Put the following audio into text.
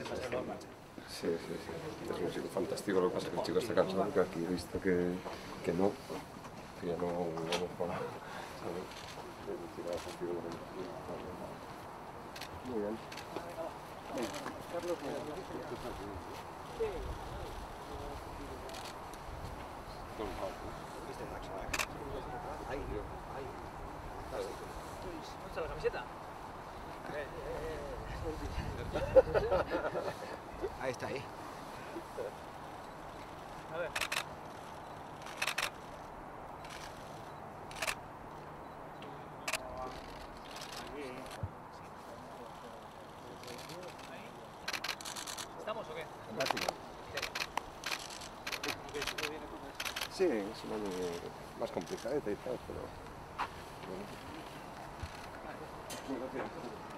Sí, sí, sí. Es un chico fantástico, lo que pasa es que el chico está cansado porque aquí he visto que no, que ya no para, ¿sabes? Muy bien. Carlos, Ahí, ahí. ¿Mucha la camiseta? Ahí está, ahí. A ver. ¿Estamos o qué? Sí, es un año más complicado y tal, pero... Bueno. Gracias.